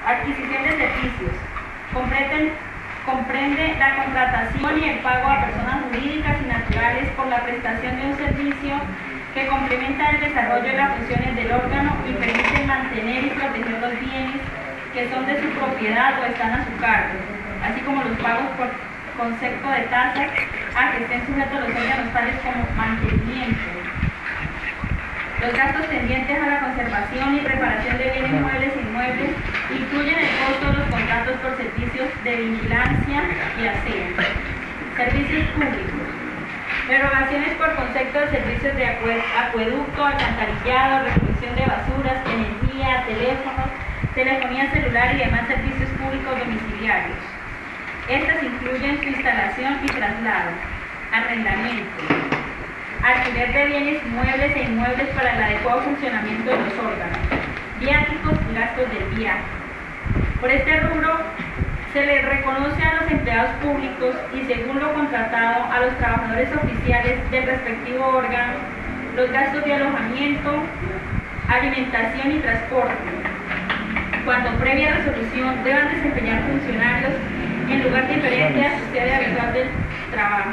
Adquisición de servicios. Comprende la contratación y el pago a personas jurídicas y naturales por la prestación de un servicio que complementa el desarrollo de las funciones del órgano y permite mantener y proteger los bienes que son de su propiedad o están a su cargo, así como los pagos por concepto de tasas a que estén sujetos los órganos tales como mantenimiento. Los gastos tendientes a la conservación y reparación de bienes muebles e inmuebles incluyen el costo de los contratos por servicios de vigilancia y aseo. Servicios públicos. Erogaciones por concepto de servicios de acueducto, alcantarillado, recolección de basuras, energía, teléfonos, telefonía celular y demás servicios públicos domiciliarios. Estas incluyen su instalación y traslado, arrendamiento, alquiler de bienes muebles e inmuebles para el adecuado funcionamiento de los órganos, viáticos y gastos del viaje. Por este rubro se les reconoce a los empleados públicos y, según lo contratado, a los trabajadores oficiales del respectivo órgano los gastos de alojamiento, alimentación y transporte, cuando previa resolución deban desempeñar funcionarios en lugar diferente a su sede habitual del trabajo.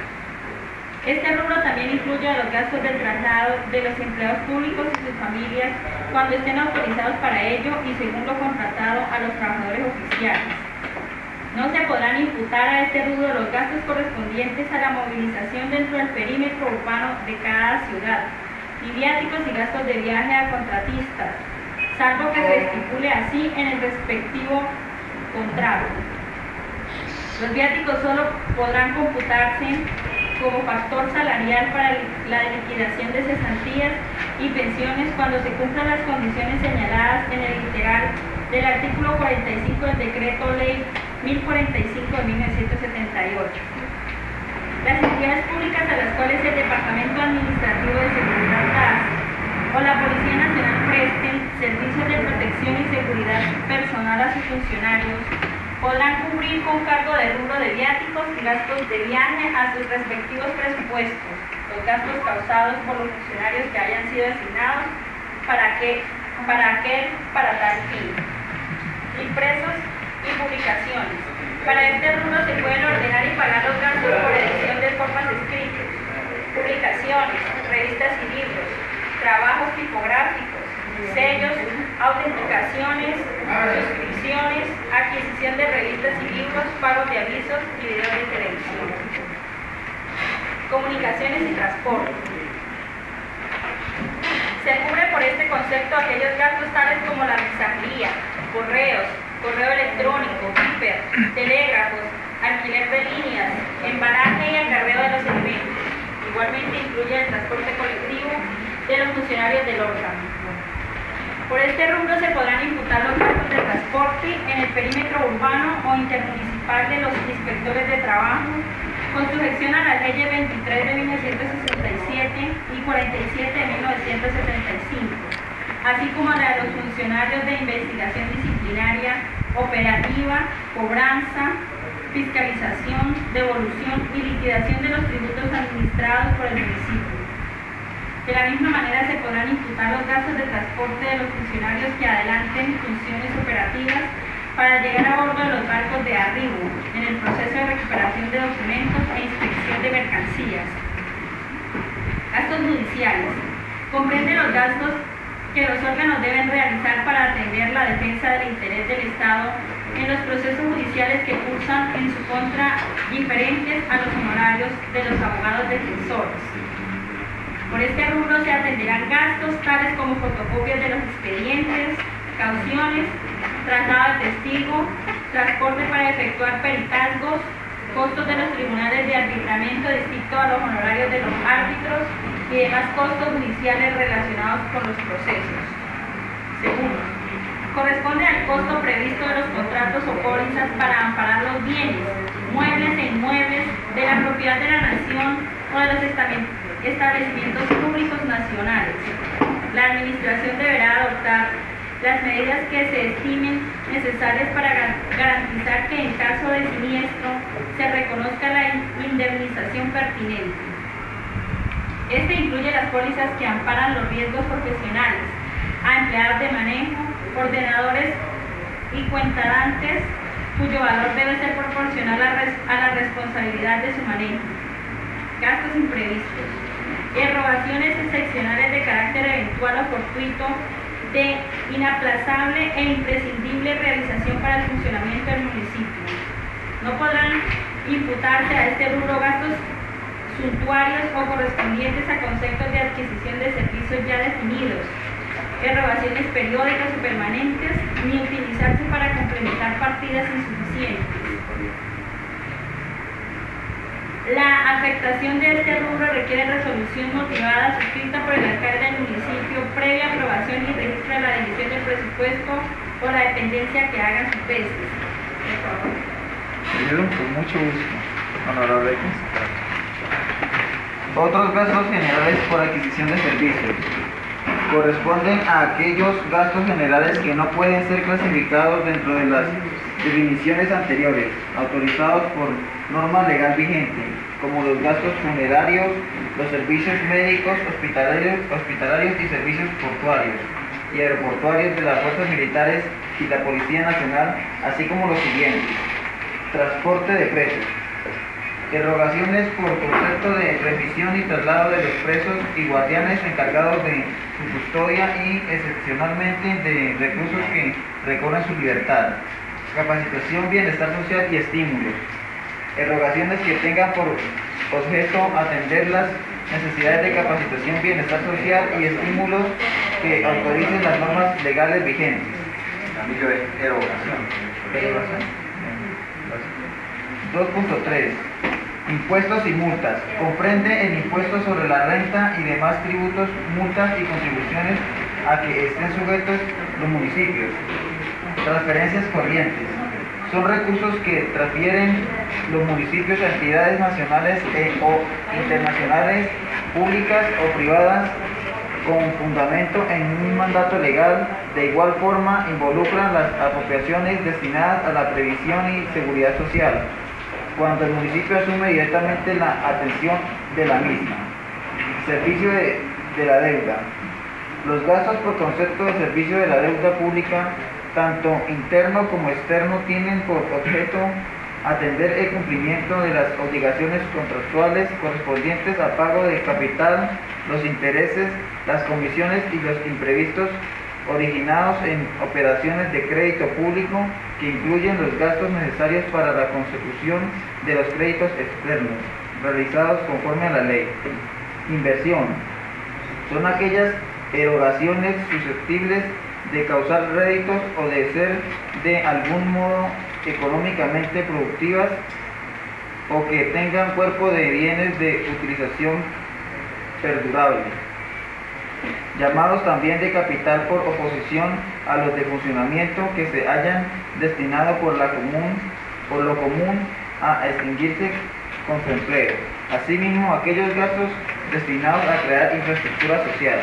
Este rubro también incluye a los gastos del traslado de los empleados públicos y sus familias cuando estén autorizados para ello y, según lo contratado, a los trabajadores oficiales. No se podrán imputar a este rubro los gastos correspondientes a la movilización dentro del perímetro urbano de cada ciudad, ni viáticos y gastos de viaje a contratistas, salvo que se estipule así en el respectivo contrato. Los viáticos solo podrán computarse como factor salarial para la liquidación de cesantías y pensiones cuando se cumplan las condiciones señaladas en el literal del artículo 45 del Decreto Ley 1045 de 1978. Las entidades públicas a las cuales el Departamento Administrativo de Seguridad DAS o la Policía Nacional presten servicios de protección y seguridad personal a sus funcionarios podrán cubrir con cargo de rubro de viáticos y gastos de viaje a sus respectivos presupuestos los gastos causados por los funcionarios que hayan sido asignados para tal fin. Impresos y publicaciones. Para este rubro se pueden ordenar y pagar los gastos por edición de formas escritas, publicaciones, revistas y libros, trabajos tipográficos, sellos, autenticaciones, suscripciones, adquisición de revistas y libros, pagos de avisos y videos de televisión. Comunicaciones y transporte. Se cubre por este concepto aquellos gastos tales como la mensajería, correos, correo electrónico, hiper, telégrafos, alquiler de líneas, embalaje y acarreo de los alimentos. Igualmente incluye el transporte colectivo de los funcionarios del órgano. Por este rubro se podrán imputar los gastos de transporte en el perímetro urbano o intermunicipal de los inspectores de trabajo, con sujeción a las leyes 23 de 1967 y 47 de 1975, así como a la de los funcionarios de investigación disciplinaria, operativa, cobranza, fiscalización, devolución y liquidación de los tributos administrados por el municipio. De la misma manera se podrán imputar los gastos de transporte de los funcionarios que adelanten funciones operativas para llegar a bordo de los barcos de arribo en el proceso de recuperación de documentos e inspección de mercancías. Gastos judiciales. Comprende los gastos que los órganos deben realizar para atender la defensa del interés del Estado en los procesos judiciales que cursan en su contra diferentes a los honorarios de los abogados defensores. Por este rubro se atenderán gastos tales como fotocopias de los expedientes, cauciones, traslado de testigo, transporte para efectuar peritazgos, costos de los tribunales de arbitramiento distinto a los honorarios de los árbitros y demás costos judiciales relacionados con los procesos. Segundo, corresponde al costo previsto de los contratos o pólizas para amparar los bienes, muebles e inmuebles de la propiedad de la nación o de los establecimientos públicos nacionales. La administración deberá adoptar las medidas que se estimen necesarias para garantizar que en caso de siniestro se reconozca la indemnización pertinente. Este incluye las pólizas que amparan los riesgos profesionales, a empleados de manejo, ordenadores y cuentadantes cuyo valor debe ser proporcional a la responsabilidad de su manejo. Gastos imprevistos. Erogaciones excepcionales de carácter eventual o fortuito de inaplazable e imprescindible realización para el funcionamiento del municipio. No podrán imputarse a este rubro gastos suntuarios o correspondientes a conceptos de adquisición de servicios ya definidos, erogaciones periódicas o permanentes, ni utilizarse para complementar partidas insuficientes. La afectación de este rubro requiere resolución motivada suscrita por el alcalde del municipio previa aprobación y registro de la división del presupuesto o la dependencia que hagan sus pestes. Con mucho gusto, honorable consejero. Otros gastos generales por adquisición de servicios corresponden a aquellos gastos generales que no pueden ser clasificados dentro de las definiciones anteriores, autorizados por norma legal vigente, como los gastos funerarios, los servicios médicos, hospitalarios y servicios portuarios y aeroportuarios de las fuerzas militares y la Policía Nacional, así como los siguientes: transporte de presos, erogaciones por concepto de remisión y traslado de los presos y guardianes encargados de su custodia y excepcionalmente de reclusos que recobran su libertad, capacitación, bienestar social y estímulos, erogaciones que tengan por objeto atender las necesidades de capacitación, bienestar social y estímulos que autoricen las normas legales vigentes. Cambio de erogación. 2.3. Impuestos y multas. Comprende el impuesto sobre la renta y demás tributos, multas y contribuciones a que estén sujetos los municipios. Transferencias corrientes. Son recursos que transfieren los municipios a entidades nacionales o internacionales, públicas o privadas, con fundamento en un mandato legal. De igual forma, involucran las apropiaciones destinadas a la previsión y seguridad social, cuando el municipio asume directamente la atención de la misma. Servicio de la deuda. Los gastos por concepto de servicio de la deuda pública, tanto interno como externo, tienen por objeto atender el cumplimiento de las obligaciones contractuales correspondientes al pago de capital, los intereses, las comisiones y los imprevistos originados en operaciones de crédito público, que incluyen los gastos necesarios para la consecución de los créditos externos realizados conforme a la ley. Inversión. Son aquellas erogaciones susceptibles de causar réditos o de ser de algún modo económicamente productivas o que tengan cuerpo de bienes de utilización perdurable, llamados también de capital por oposición a los de funcionamiento que se hayan destinado por lo común a extinguirse con su empleo. Asimismo, aquellos gastos destinados a crear infraestructura social.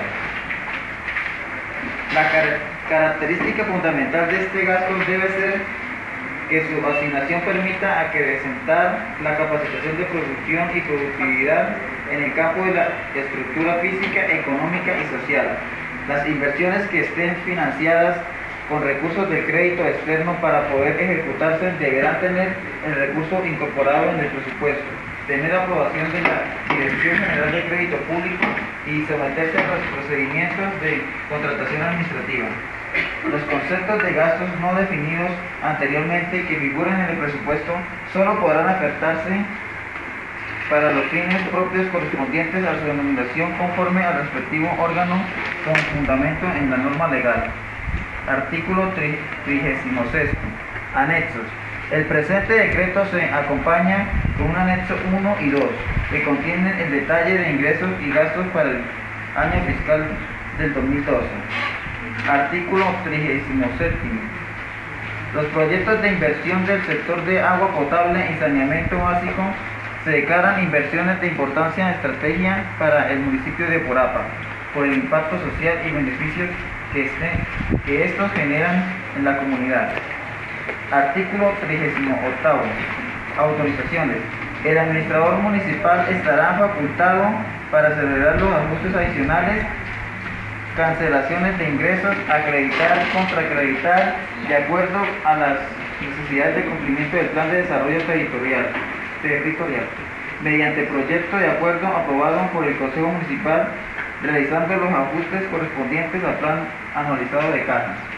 La característica fundamental de este gasto debe ser que su asignación permita acrecentar la capacitación de producción y productividad en el campo de la estructura física, económica y social. Las inversiones que estén financiadas con recursos de crédito externo para poder ejecutarse deberán tener el recurso incorporado en el presupuesto, tener aprobación de la Dirección General de Crédito Público y someterse a los procedimientos de contratación administrativa. Los conceptos de gastos no definidos anteriormente que figuren en el presupuesto solo podrán afectarse para los fines propios correspondientes a su denominación conforme al respectivo órgano con fundamento en la norma legal. Artículo 36. Anexos. El presente decreto se acompaña con un anexo 1 y 2, que contienen el detalle de ingresos y gastos para el año fiscal del 2012. Artículo 37. Los proyectos de inversión del sector de agua potable y saneamiento básico se declaran inversiones de importancia en estrategia para el municipio de Porapa, por el impacto social y beneficios que estos generan en la comunidad. Artículo 38. Autorizaciones. El administrador municipal estará facultado para celebrar los ajustes adicionales cancelaciones de ingresos, acreditar, contraacreditar, de acuerdo a las necesidades de cumplimiento del Plan de Desarrollo Territorial, mediante proyecto de acuerdo aprobado por el Consejo Municipal, realizando los ajustes correspondientes al plan anualizado de cajas.